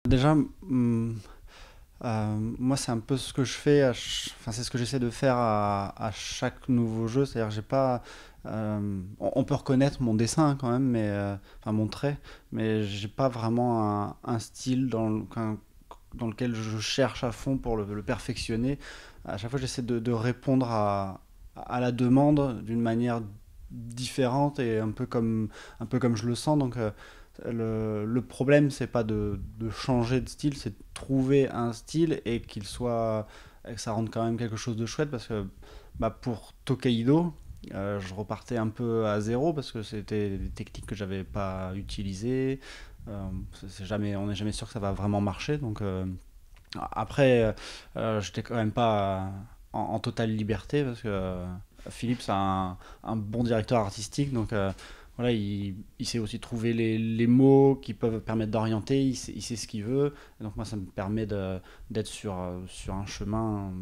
Déjà, moi, c'est un peu ce que je fais, enfin, c'est ce que j'essaie de faire à chaque nouveau jeu. C'est-à-dire, j'ai pas, on peut reconnaître mon dessin quand même, mais enfin mon trait, mais j'ai pas vraiment un style dans lequel je cherche à fond pour le perfectionner. À chaque fois, j'essaie de répondre à la demande d'une manière différente et un peu comme je le sens. Donc, le problème, c'est pas de changer de style, c'est de trouver un style et et que ça rende quand même quelque chose de chouette parce que bah, pour Tokaido, je repartais un peu à zéro parce que c'était des techniques que j'avais pas utilisées. On n'est jamais sûr que ça va vraiment marcher. Donc après, j'étais quand même pas en totale liberté parce que Philippe, c'est un bon directeur artistique. Donc voilà, il sait aussi trouver les mots qui peuvent permettre d'orienter. Il sait ce qu'il veut. Et donc moi, ça me permet d'être sur un chemin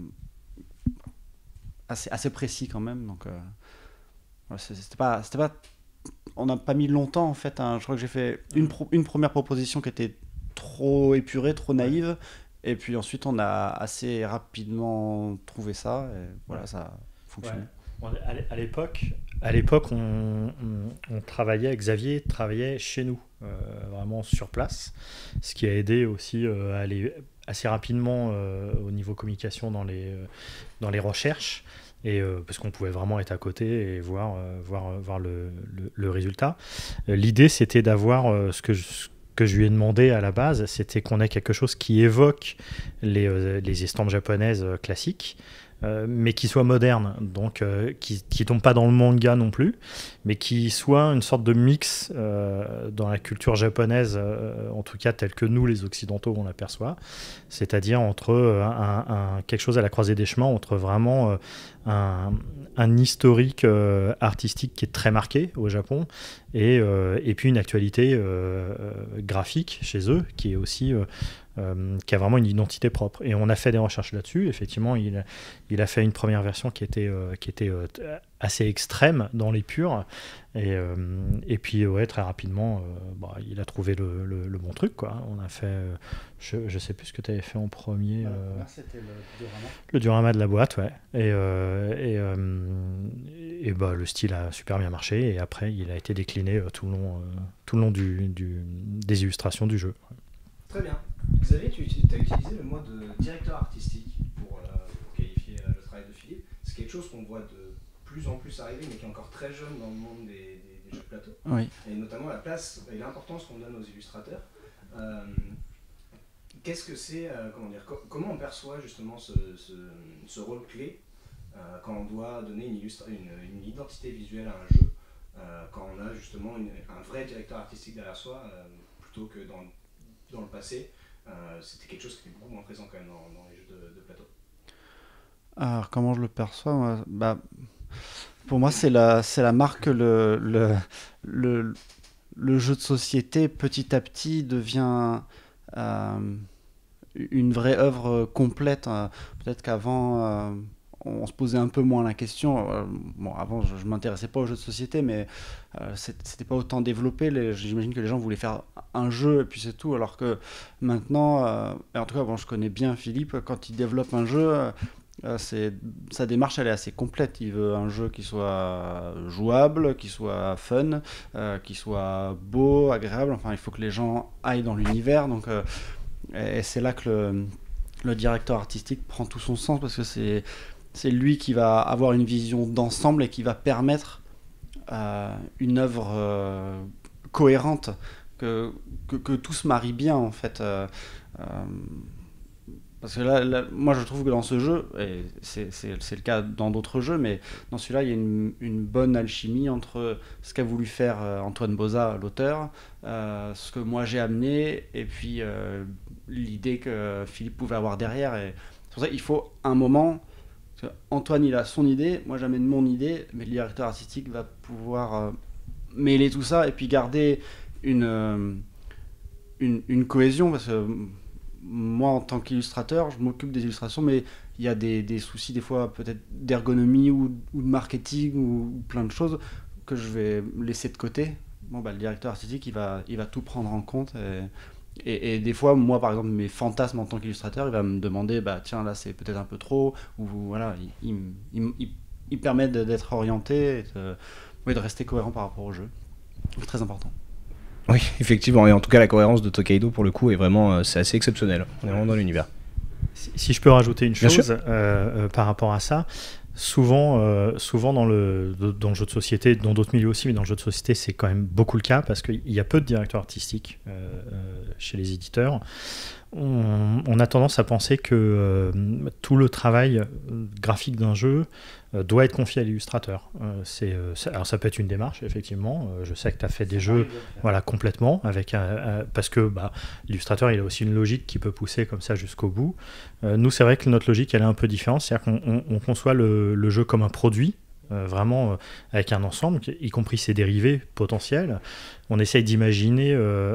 assez précis quand même. Donc ouais, c'était pas, on n'a pas mis longtemps en fait, hein. Je crois que j'ai fait une première proposition qui était trop épurée, trop Ouais, naïve. Et puis ensuite, on a assez rapidement trouvé ça. Et ouais, voilà, ça a ouais. fonctionné. À l'époque, on travaillait, Xavier travaillait chez nous, vraiment sur place, ce qui a aidé aussi à aller assez rapidement au niveau communication dans les recherches, et, parce qu'on pouvait vraiment être à côté et voir le résultat. L'idée, c'était d'avoir ce que je lui ai demandé à la base, c'était qu'on ait quelque chose qui évoque les estampes japonaises classiques, mais qui soit moderne, donc qui tombe pas dans le manga non plus, mais qui soit une sorte de mix dans la culture japonaise, en tout cas tel que nous les occidentaux on l'aperçoit, c'est-à-dire entre quelque chose à la croisée des chemins entre vraiment un, un historique artistique qui est très marqué au Japon, et puis une actualité graphique chez eux qui a vraiment une identité propre. Et on a fait des recherches là-dessus. Effectivement, il a fait une première version qui était assez extrême dans les purs. Et puis, ouais, très rapidement, bah, il a trouvé le bon truc, quoi. On a fait. Je sais plus ce que tu avais fait en premier. La première, c'était le diorama. Le diorama de la boîte, ouais. Et bah, le style a super bien marché. Et après, il a été décliné tout le long des illustrations du jeu. Très bien. Xavier, tu as utilisé le mot de directeur artistique pour qualifier le travail de Philippe. C'est quelque chose qu'on voit de plus en plus arriver, mais qui est encore très jeune dans le monde des jeux de plateau. Oui. Et notamment la place et l'importance qu'on donne aux illustrateurs. Euh, Qu'est-ce que c'est, comment dire, comment on perçoit justement ce rôle clé quand on doit donner une identité visuelle à un jeu, quand on a justement un vrai directeur artistique derrière soi, plutôt que dans le passé, c'était quelque chose qui était beaucoup moins présent quand même dans les jeux de plateau. Alors, comment je le perçois moi bah, pour moi, c'est la marque que le, le jeu de société, petit à petit, devient euh, une vraie œuvre complète. Peut-être qu'avant, on se posait un peu moins la question. Bon, avant, je ne m'intéressais pas aux jeux de société, mais c'était pas autant développé. J'imagine que les gens voulaient faire un jeu et puis c'est tout. Alors que maintenant, et en tout cas, bon, je connais bien Philippe, quand il développe un jeu, sa démarche elle est assez complète. Il veut un jeu qui soit jouable, qui soit fun, qui soit beau, agréable. Enfin, il faut que les gens aillent dans l'univers. Donc, et c'est là que le directeur artistique prend tout son sens parce que c'est lui qui va avoir une vision d'ensemble et qui va permettre une œuvre cohérente, que tout se marie bien en fait. Euh, parce que moi je trouve que dans ce jeu, et c'est le cas dans d'autres jeux, mais dans celui-là il y a une bonne alchimie entre ce qu'a voulu faire Antoine Boza, l'auteur, ce que moi j'ai amené, et puis l'idée que Philippe pouvait avoir derrière. Et c'est pour ça qu'il faut un moment. Antoine il a son idée, moi j'amène mon idée, mais le directeur artistique va pouvoir mêler tout ça et puis garder une, euh, une cohésion parce que moi en tant qu'illustrateur je m'occupe des illustrations mais il y a des soucis des fois peut-être d'ergonomie ou de marketing ou plein de choses que je vais laisser de côté. Bon, bah, le directeur artistique il va tout prendre en compte Et des fois, moi, par exemple, mes fantasmes en tant qu'illustrateur, il va me demander, bah tiens, là, c'est peut-être un peu trop, ou voilà, il permet d'être orienté, et de rester cohérent par rapport au jeu. C'est très important. Oui, effectivement, et en tout cas, la cohérence de Tokaido, pour le coup, est vraiment, c'est assez exceptionnel. On est vraiment dans l'univers. Si je peux rajouter une Bien chose par rapport à ça, souvent dans le jeu de société, dans d'autres milieux aussi, mais dans le jeu de société, c'est quand même beaucoup le cas parce qu'il y a peu de directeurs artistiques chez les éditeurs. On a tendance à penser que tout le travail graphique d'un jeu doit être confié à l'illustrateur. Alors ça peut être une démarche, effectivement. Je sais que tu as fait des jeux complètement, parce que l'illustrateur il a aussi une logique qui peut pousser comme ça jusqu'au bout. Nous, c'est vrai que notre logique elle est un peu différente, c'est-à-dire qu'on conçoit le jeu comme un produit, vraiment avec un ensemble, y compris ses dérivés potentiels. On essaye d'imaginer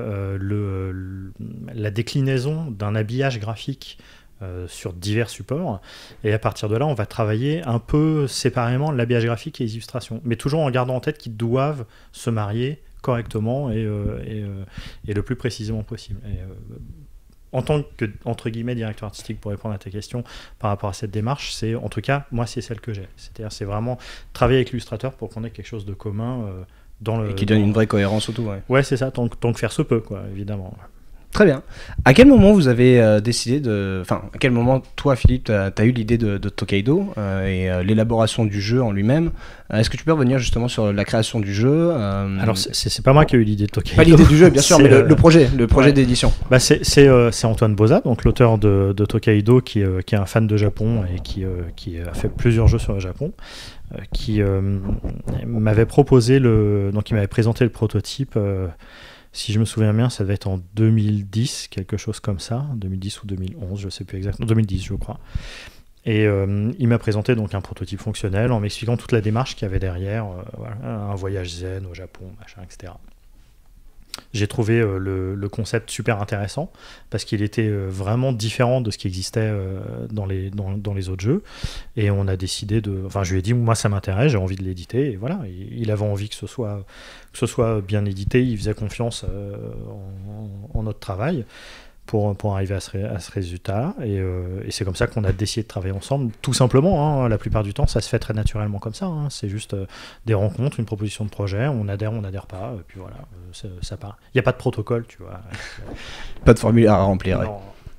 la déclinaison d'un habillage graphique sur divers supports, et à partir de là on va travailler un peu séparément l'habillage graphique et les illustrations, mais toujours en gardant en tête qu'ils doivent se marier correctement et le plus précisément possible. En tant que, entre guillemets, directeur artistique, pour répondre à ta question par rapport à cette démarche, en tout cas, moi, c'est celle que j'ai. C'est-à-dire, c'est vraiment travailler avec l'illustrateur pour qu'on ait quelque chose de commun et qui donne une vraie cohérence au tout. Ouais, c'est ça, tant que faire se peut, quoi, évidemment. Très bien. À quel moment vous avez décidé de... Enfin, à quel moment, toi, Philippe, tu as eu l'idée de Tokaido et l'élaboration du jeu en lui-même? Est-ce que tu peux revenir justement sur la création du jeu? Alors, c'est pas moi qui ai eu l'idée de Tokaido. Pas l'idée du jeu, bien sûr, mais le projet d'édition. C'est Antoine Boza, donc l'auteur de Tokaido, qui est un fan de Japon et qui a fait plusieurs jeux sur le Japon, qui m'avait proposé donc il m'avait présenté le prototype. Si je me souviens bien, ça devait être en 2010, quelque chose comme ça, 2010 ou 2011, je ne sais plus exactement, 2010 je crois. Et il m'a présenté donc un prototype fonctionnel en m'expliquant toute la démarche qu'il y avait derrière, un voyage zen au Japon, machin, etc. J'ai trouvé le concept super intéressant parce qu'il était vraiment différent de ce qui existait dans les autres jeux, et on a décidé je lui ai dit, moi ça m'intéresse, j'ai envie de l'éditer, et voilà, il avait envie que ce soit bien édité, il faisait confiance en notre travail pour arriver à ce résultat, et c'est comme ça qu'on a décidé de travailler ensemble, tout simplement, hein. La plupart du temps ça se fait très naturellement comme ça, hein. C'est juste des rencontres, une proposition de projet, on adhère pas, et puis voilà, ça part. Il n'y a pas de protocole, tu vois. Pas de formulaire à remplir. Non. Ouais.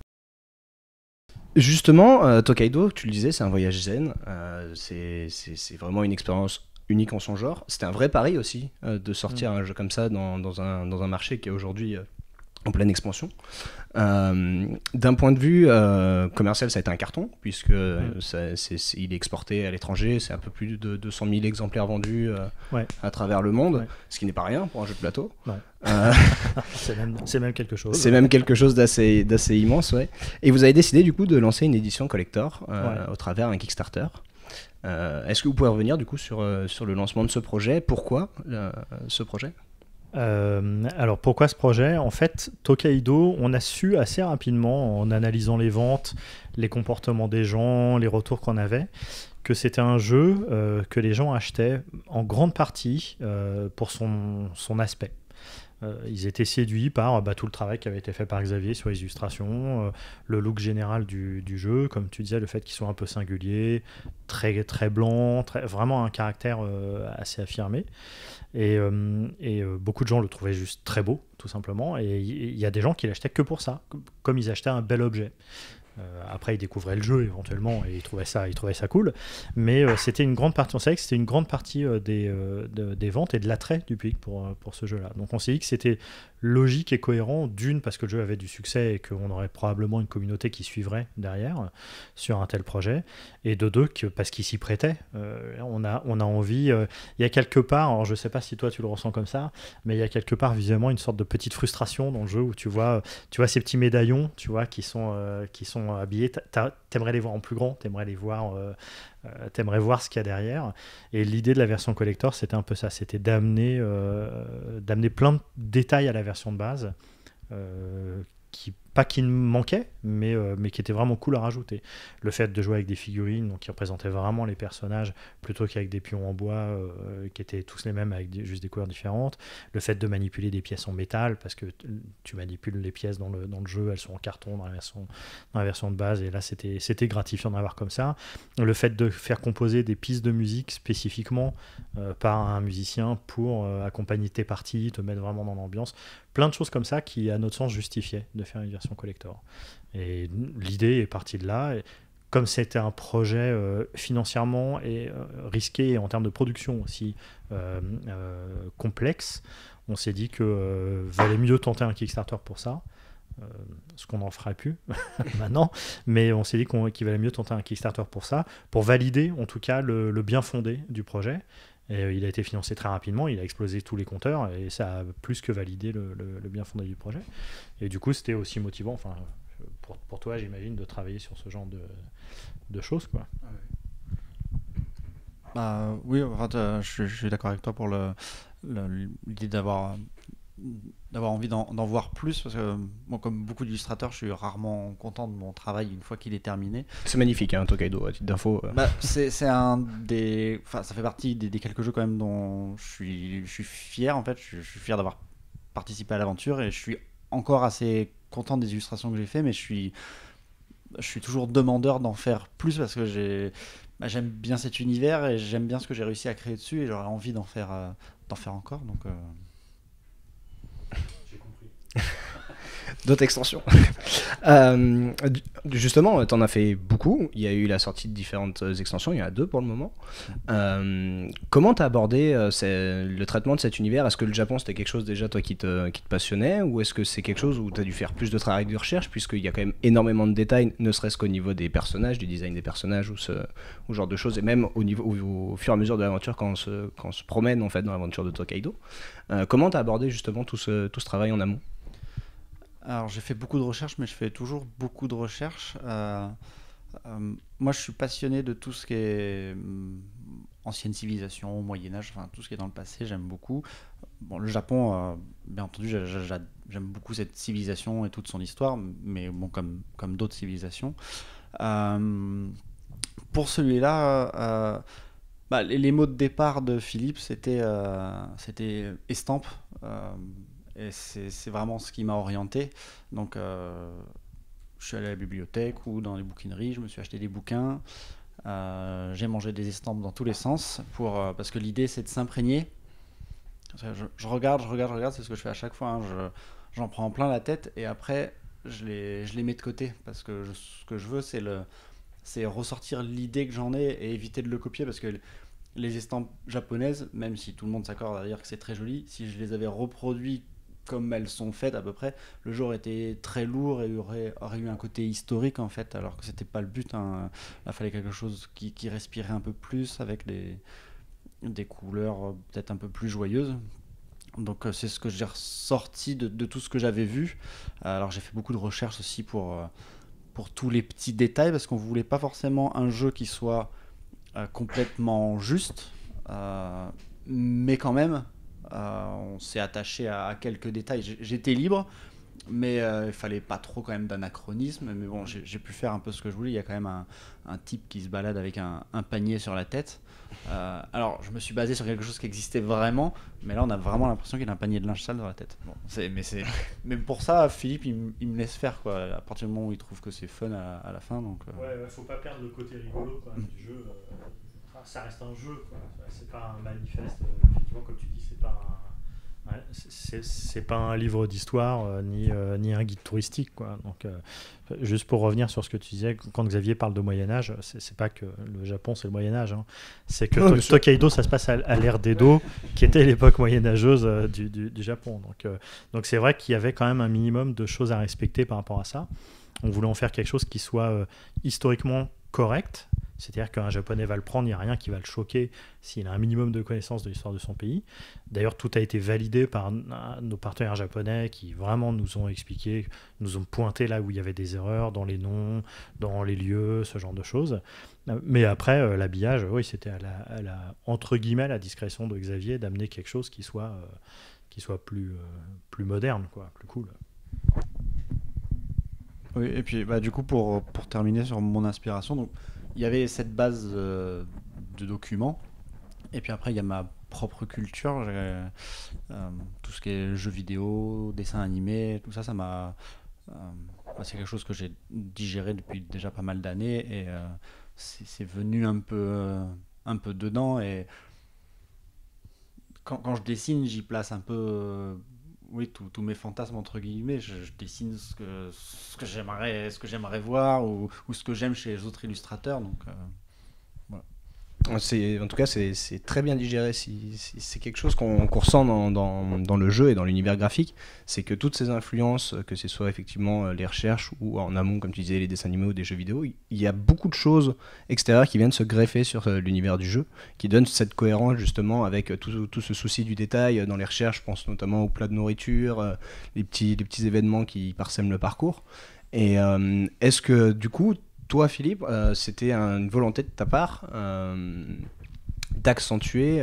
Justement, Tokaido, tu le disais, c'est un voyage zen, c'est vraiment une expérience unique en son genre. C'était un vrai pari aussi de sortir un jeu comme ça dans un marché qui est aujourd'hui en pleine expansion. D'un point de vue commercial, ça a été un carton, puisque il est exporté à l'étranger, c'est un peu plus de 200 000 exemplaires vendus à travers le monde, ce qui n'est pas rien pour un jeu de plateau. C'est même quelque chose. C'est même quelque chose d'assez immense, ouais. Et vous avez décidé du coup de lancer une édition collector au travers d'un Kickstarter. Est-ce que vous pouvez revenir du coup sur le lancement de ce projet? Pourquoi ce projet? Alors pourquoi ce projet? En fait, Tokaido, on a su assez rapidement, en analysant les ventes, les comportements des gens, les retours qu'on avait, que c'était un jeu que les gens achetaient en grande partie pour son aspect. Ils étaient séduits par tout le travail qui avait été fait par Xavier sur les illustrations, le look général du jeu, comme tu disais, le fait qu'il soit un peu singulier, très, très blanc, vraiment un caractère assez affirmé. Et beaucoup de gens le trouvaient juste très beau, tout simplement. Et il y a des gens qui l'achetaient que pour ça, comme ils achetaient un bel objet. Après, ils découvraient le jeu éventuellement et ils trouvaient ça cool. Mais c'était une grande partie. On savait que c'était une grande partie des ventes et de l'attrait du public pour ce jeu-là. Donc on s'est dit que c'était logique et cohérent, d'une parce que le jeu avait du succès et qu'on aurait probablement une communauté qui suivrait derrière sur un tel projet, et de deux parce qu'il s'y prêtait. On a envie. Il y a quelque part, alors je sais pas si toi tu le ressens comme ça, mais il y a quelque part visuellement une sorte de petite frustration dans le jeu où tu vois ces petits médaillons, tu vois, qui sont habillés. T'aimerais les voir en plus grand, t'aimerais voir ce qu'il y a derrière. Et l'idée de la version collector, c'était un peu ça, c'était d'amener plein de détails à la version de base, qui pas qui me manquait, mais qui était vraiment cool à rajouter. Le fait de jouer avec des figurines donc, qui représentaient vraiment les personnages plutôt qu'avec des pions en bois qui étaient tous les mêmes avec juste des couleurs différentes. Le fait de manipuler des pièces en métal parce que tu manipules les pièces dans le jeu, elles sont en carton dans la version de base et là c'était gratifiant d'en avoir comme ça. Le fait de faire composer des pistes de musique spécifiquement par un musicien pour accompagner tes parties, te mettre vraiment dans l'ambiance. Plein de choses comme ça qui, à notre sens, justifiaient de faire une version collector. Et l'idée est partie de là. Et comme c'était un projet financièrement et risqué et en termes de production aussi complexe, on s'est dit que valait mieux tenter un Kickstarter pour ça. Ce qu'on n'en ferait plus maintenant, mais on s'est dit qu'il valait mieux tenter un Kickstarter pour ça, pour valider en tout cas le bien fondé du projet. Et il a été financé très rapidement, il a explosé tous les compteurs et ça a plus que validé le bien fondé du projet. Et du coup, c'était aussi motivant, enfin, pour toi, j'imagine, de travailler sur ce genre de choses, quoi. Oui, enfin, je suis d'accord avec toi pour l'idée d'avoir envie d'en voir plus parce que bon, comme beaucoup d'illustrateurs je suis rarement content de mon travail une fois qu'il est terminé. C'est magnifique hein, Tokaido à titre d'info. C'est un des, enfin ça fait partie des quelques jeux quand même dont je suis fier en fait, je suis fier d'avoir participé à l'aventure et je suis encore assez content des illustrations que j'ai fait mais je suis toujours demandeur d'en faire plus parce que j'aime bien cet univers et j'aime bien ce que j'ai réussi à créer dessus et j'aurais envie d'en faire encore donc D'autres extensions. Justement, tu en as fait beaucoup. Il y a eu la sortie de différentes extensions. Il y en a 2 pour le moment. Comment tu as abordé le traitement de cet univers? Est-ce que le Japon, c'était quelque chose déjà, toi, qui te passionnait? Ou est-ce que c'est quelque chose où tu as dû faire plus de travail de recherche, puisqu'il y a quand même énormément de détails, ne serait-ce qu'au niveau des personnages, du design des personnages, ou ce genre de choses, et même au fur et à mesure de l'aventure, quand on se promène en fait, dans l'aventure de Tokaido. Comment tu as abordé justement tout ce travail en amont? Alors j'ai fait beaucoup de recherches, mais je fais toujours beaucoup de recherches. Moi je suis passionné de tout ce qui est ancienne civilisation, Moyen-Âge, enfin tout ce qui est dans le passé, j'aime beaucoup. Bon, le Japon, bien entendu, j'aime beaucoup cette civilisation et toute son histoire, mais bon, comme d'autres civilisations. Pour celui-là, les mots de départ de Philippe, c'était estampe. Et c'est vraiment ce qui m'a orienté. Donc, je suis allé à la bibliothèque ou dans les bouquineries, je me suis acheté des bouquins. J'ai mangé des estampes dans tous les sens parce que l'idée c'est de s'imprégner. Je regarde, c'est ce que je fais à chaque fois. Hein. J'en prends plein la tête et après je les mets de côté parce que ce que je veux c'est ressortir l'idée que j'en ai et éviter de le copier parce que les estampes japonaises, même si tout le monde s'accorde à dire que c'est très joli, si je les avais reproduits comme elles sont faites à peu près, le jeu aurait été très lourd et aurait eu un côté historique en fait, alors que c'était pas le but. Hein. Il fallait quelque chose qui respirait un peu plus avec des couleurs peut-être un peu plus joyeuses. Donc c'est ce que j'ai ressorti de tout ce que j'avais vu. Alors j'ai fait beaucoup de recherches aussi pour tous les petits détails parce qu'on voulait pas forcément un jeu qui soit complètement juste, mais quand même on s'est attaché à quelques détails. J'étais libre, mais il fallait pas trop quand même d'anachronisme. Mais bon, j'ai pu faire un peu ce que je voulais. Il y a quand même un type qui se balade avec un panier sur la tête. Alors, je me suis basé sur quelque chose qui existait vraiment, mais là, on a vraiment l'impression qu'il a un panier de linge sale dans la tête. Bon, mais pour ça, Philippe, il me laisse faire, quoi. À partir du moment où il trouve que c'est fun à la fin. Donc, Ouais, faut pas perdre le côté rigolo quoi, du jeu. Ça reste un jeu, quoi. C'est pas un manifeste. Effectivement, comme tu dis, c'est pas c'est pas un livre d'histoire ni un guide touristique, quoi. Donc, juste pour revenir sur ce que tu disais, quand Xavier parle de Moyen-Âge, c'est pas que le Japon c'est le Moyen-Âge. Hein. C'est que Tokaido, ça se passe à l'ère d'Edo, qui était l'époque moyenâgeuse du Japon. Donc, c'est vrai qu'il y avait quand même un minimum de choses à respecter par rapport à ça. On voulait en faire quelque chose qui soit historiquement correct. C'est-à-dire qu'un Japonais va le prendre, il n'y a rien qui va le choquer s'il a un minimum de connaissances de l'histoire de son pays. D'ailleurs, tout a été validé par nos partenaires japonais qui vraiment nous ont expliqué, nous ont pointé là où il y avait des erreurs dans les noms, dans les lieux, ce genre de choses. Mais après, l'habillage, oui, c'était entre guillemets, la discrétion de Xavier d'amener quelque chose qui soit plus moderne, quoi, plus cool. Oui, et puis du coup, pour terminer sur mon inspiration, donc, il y avait cette base de documents, et puis après, il y a ma propre culture. Tout ce qui est jeux vidéo, dessins animés, tout ça, ça m'a. C'est quelque chose que j'ai digéré depuis déjà pas mal d'années, et c'est venu un peu dedans. Et quand je dessine, j'y place un peu. Oui, tous mes fantasmes entre guillemets, je dessine ce que j'aimerais voir ou ce que j'aime chez les autres illustrateurs. Donc, voilà. En tout cas, c'est très bien digéré. Si c'est quelque chose qu'on ressent dans le jeu et dans l'univers graphique, c'est que toutes ces influences, que ce soit effectivement les recherches ou en amont, comme tu disais, les dessins animés ou des jeux vidéo, il y a beaucoup de choses extérieures qui viennent se greffer sur l'univers du jeu, qui donnent cette cohérence justement avec tout ce souci du détail dans les recherches. Je pense notamment aux plats de nourriture, les petits événements qui parsèment le parcours. Et est-ce que du coup, toi, Philippe, c'était une volonté de ta part d'accentuer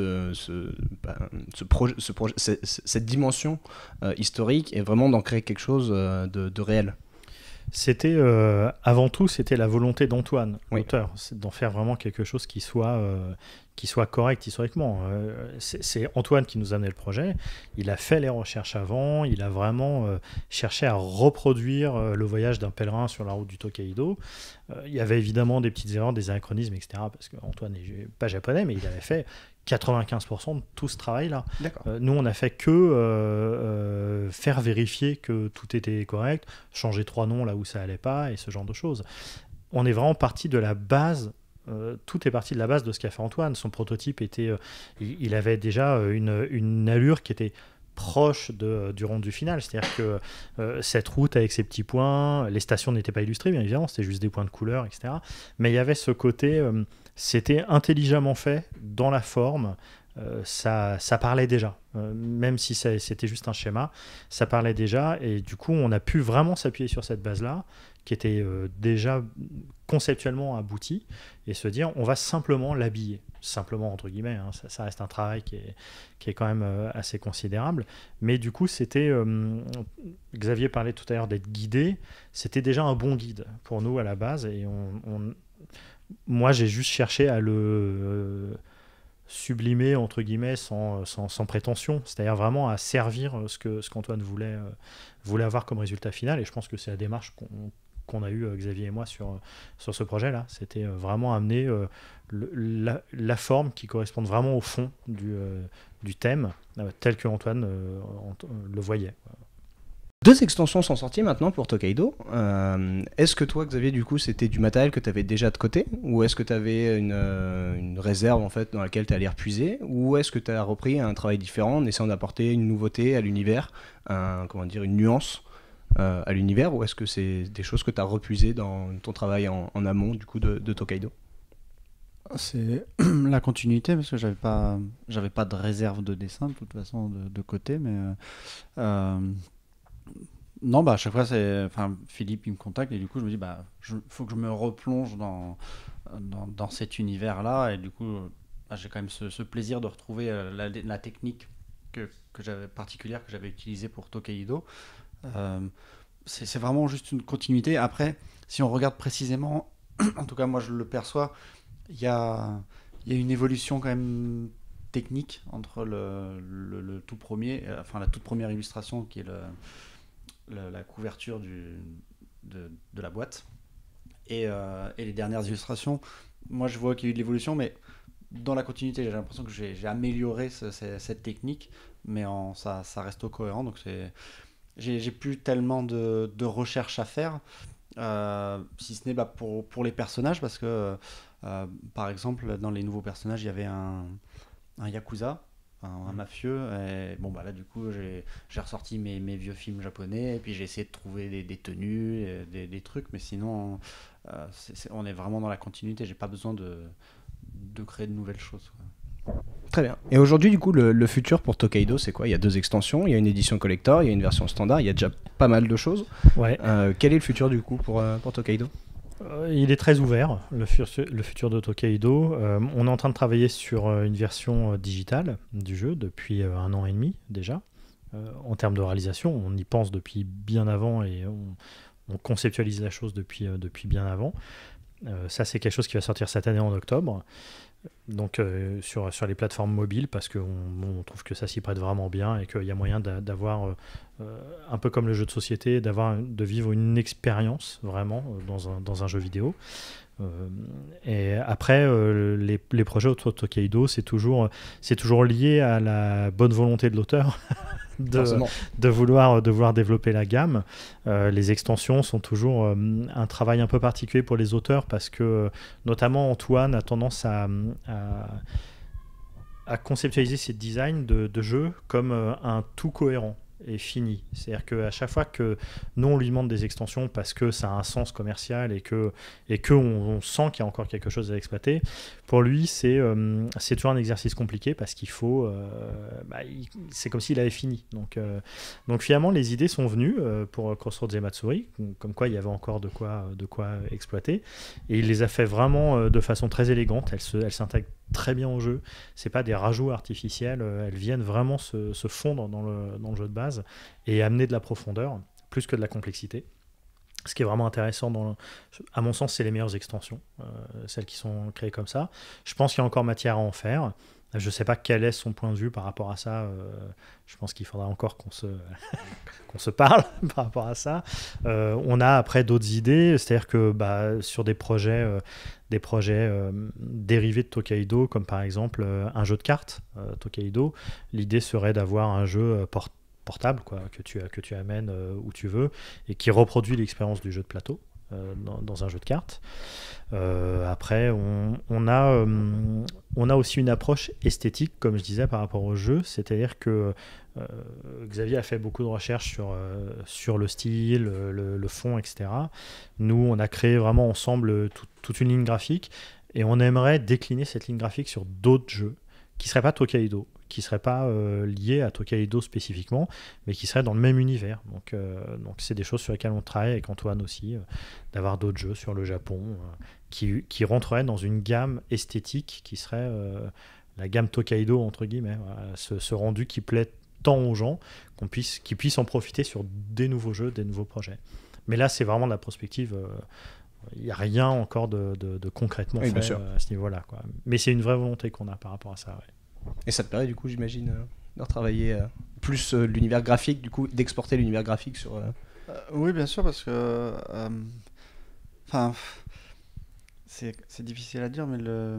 cette dimension historique et vraiment d'en créer quelque chose de réel? C'était avant tout, c'était la volonté d'Antoine, Oui. l'auteur, c'est d'en faire vraiment quelque chose qui soit correct historiquement. C'est Antoine qui nous a amené le projet. Il a fait les recherches avant, il a vraiment cherché à reproduire le voyage d'un pèlerin sur la route du Tokaido. Il y avait évidemment des petites erreurs, des anachronismes, etc. Parce qu'Antoine n'est pas japonais, mais il avait fait 95% de tout ce travail-là. Nous, on n'a fait que faire vérifier que tout était correct, changer 3 noms là où ça allait pas, et ce genre de choses. On est vraiment parti de la base. Tout est parti de la base de ce qu'a fait Antoine. Son prototype était, il avait déjà une allure qui était proche du rendu final, c'est-à-dire que cette route avec ses petits points, les stations n'étaient pas illustrées bien évidemment, c'était juste des points de couleur, etc. Mais il y avait ce côté, c'était intelligemment fait dans la forme. Ça parlait déjà, même si c'était juste un schéma, ça parlait déjà, et du coup on a pu vraiment s'appuyer sur cette base-là, qui était déjà conceptuellement aboutie, et se dire on va simplement l'habiller, simplement entre guillemets, hein, ça reste un travail qui est quand même assez considérable, mais du coup c'était, Xavier parlait tout à l'heure d'être guidé, c'était déjà un bon guide pour nous à la base, et moi j'ai juste cherché à le sublimer entre guillemets sans prétention, c'est-à-dire vraiment à servir ce qu'Antoine voulait avoir comme résultat final, et je pense que c'est la démarche qu'on a eu Xavier et moi sur ce projet-là. C'était vraiment amener la forme qui corresponde vraiment au fond du thème tel que Antoine le voyait. 2 extensions sont sorties maintenant pour Tokaido. Est-ce que toi, Xavier, du coup, c'était du matériel que tu avais déjà de côté, ou est-ce que tu avais une réserve en fait dans laquelle tu allais repuiser, ou est-ce que tu as repris un travail différent en essayant d'apporter une nouveauté à l'univers, une nuance à l'univers, ou est-ce que c'est des choses que tu as repuisées dans ton travail en amont du coup de Tokaido? C'est la continuité, parce que j'avais pas de réserve de dessin de toute façon de côté, mais non, à chaque fois Philippe il me contacte, et du coup je me dis faut que je me replonge dans cet univers là, et du coup j'ai quand même ce plaisir de retrouver la technique que j'avais particulière, que j'avais utilisée pour Tokaido. C'est vraiment juste une continuité. Après, si on regarde précisément, en tout cas moi je le perçois, il y a une évolution quand même technique entre le tout premier, la toute première illustration qui est la couverture de la boîte, et les dernières illustrations. Moi je vois qu'il y a eu de l'évolution, mais dans la continuité j'ai l'impression que j'ai amélioré cette technique, mais ça reste cohérent, donc j'ai plus tellement de recherche à faire, si ce n'est pour les personnages, parce que par exemple dans les nouveaux personnages il y avait un yakuza, un mafieux, et là du coup j'ai ressorti mes vieux films japonais, et puis j'ai essayé de trouver des tenues, des trucs, mais sinon on est vraiment dans la continuité, j'ai pas besoin de créer de nouvelles choses, quoi. Très bien. Et aujourd'hui, du coup, le futur pour Tokaido, c'est quoi? Il y a 2 extensions, il y a une édition collector, il y a une version standard, il y a déjà pas mal de choses. Ouais. Quel est le futur, du coup, pour Tokaido? Il est très ouvert, le futur de Tokaido. On est en train de travailler sur une version digitale du jeu depuis 1 an et demi déjà. En termes de réalisation, on y pense depuis bien avant, et on conceptualise la chose depuis bien avant. Ça, c'est quelque chose qui va sortir cette année en octobre. Donc sur les plateformes mobiles, parce qu'on trouve que ça s'y prête vraiment bien et qu'il y a moyen d'avoir, un peu comme le jeu de société, de vivre une expérience vraiment dans un jeu vidéo. Et après, les projets autour de Tokaido, c'est toujours lié à la bonne volonté de l'auteur de vouloir développer la gamme. Les extensions sont toujours un travail un peu particulier pour les auteurs, parce que notamment Antoine a tendance à conceptualiser ses designs de jeux comme un tout cohérent et fini. C'est-à-dire qu'à chaque fois que nous on lui demande des extensions parce que ça a un sens commercial et que on sent qu'il y a encore quelque chose à exploiter, pour lui c'est toujours un exercice compliqué, parce qu'il faut c'est comme s'il avait fini. Donc finalement les idées sont venues pour Crossroads et Matsuri, comme quoi il y avait encore de quoi exploiter, et il les a fait vraiment de façon très élégante. Elles s'intègrent très bien au jeu, c'est pas des rajouts artificiels, elles viennent vraiment se fondre dans le jeu de base et amener de la profondeur plus que de la complexité. Ce qui est vraiment intéressant, à mon sens, c'est les meilleures extensions, celles qui sont créées comme ça. Je pense qu'il y a encore matière à en faire. Je ne sais pas quel est son point de vue par rapport à ça. Je pense qu'il faudra encore qu'on se parle par rapport à ça. On a après d'autres idées, c'est-à-dire que sur des projets dérivés de Tokaido, comme par exemple un jeu de cartes Tokaido, l'idée serait d'avoir un jeu portable, que tu amènes où tu veux, et qui reproduit l'expérience du jeu de plateau dans un jeu de cartes. Après, on a aussi une approche esthétique, comme je disais, par rapport au jeu, c'est-à-dire que Xavier a fait beaucoup de recherches sur le style, le fond, etc. Nous, on a créé vraiment ensemble toute une ligne graphique, et on aimerait décliner cette ligne graphique sur d'autres jeux qui ne seraient pas Tokaido, qui ne seraient pas liés à Tokaido spécifiquement, mais qui seraient dans le même univers. Donc c'est des choses sur lesquelles on travaille avec Antoine aussi, d'avoir d'autres jeux sur le Japon qui rentreraient dans une gamme esthétique qui serait la gamme Tokaido, entre guillemets, ce rendu qui plaît tant aux gens qu'ils puissent en profiter sur des nouveaux jeux, des nouveaux projets. Mais là, c'est vraiment de la prospective. Il n'y a rien encore de concrètement fait à ce niveau-là, quoi. Mais c'est une vraie volonté qu'on a par rapport à ça. Ouais. Et ça te permet, du coup, j'imagine, de retravailler plus l'univers graphique, du coup, d'exporter l'univers graphique sur... Oui, bien sûr, parce que... c'est difficile à dire, mais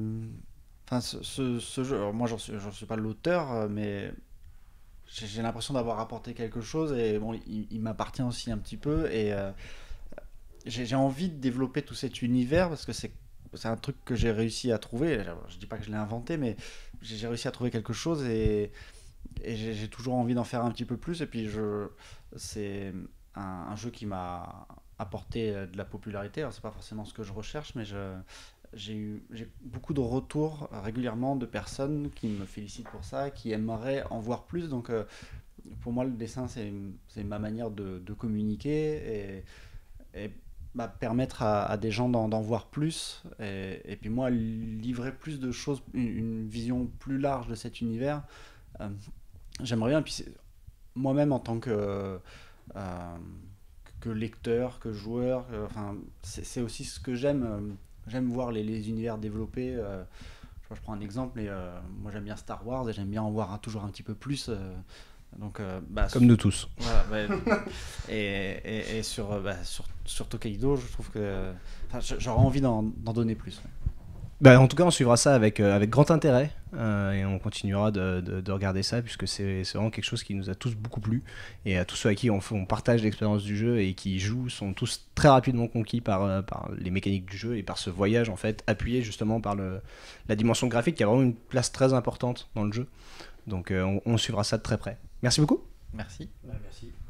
ce jeu... Alors moi, j'en suis pas l'auteur, mais j'ai l'impression d'avoir apporté quelque chose, et bon, il m'appartient aussi un petit peu, et j'ai envie de développer tout cet univers, parce que c'est un truc que j'ai réussi à trouver. Je dis pas que je l'ai inventé, mais j'ai réussi à trouver quelque chose, et j'ai toujours envie d'en faire un petit peu plus. Et puis c'est un jeu qui m'a apporté de la popularité. Alors c'est pas forcément ce que je recherche, mais j'ai beaucoup de retours régulièrement de personnes qui me félicitent pour ça, qui aimeraient en voir plus. Donc pour moi, le dessin, c'est ma manière de communiquer, et permettre à des gens d'en voir plus, et puis moi livrer plus de choses, une vision plus large de cet univers. J'aimerais bien, et puis moi-même en tant que lecteur, que joueur, c'est aussi ce que j'aime. J'aime voir les univers développés. Je prends un exemple, et moi j'aime bien Star Wars, et j'aime bien en voir toujours un petit peu plus. Donc, comme nous tous. Voilà, et sur Tokaido, je trouve que j'aurais envie d'en donner plus. En tout cas, on suivra ça avec grand intérêt, et on continuera de regarder ça, puisque c'est vraiment quelque chose qui nous a tous beaucoup plu, et à tous ceux à qui on partage l'expérience du jeu et qui jouent sont tous très rapidement conquis par les mécaniques du jeu et par ce voyage, en fait, appuyé justement par la dimension graphique qui a vraiment une place très importante dans le jeu. Donc on suivra ça de très près. Merci beaucoup. Merci. Merci.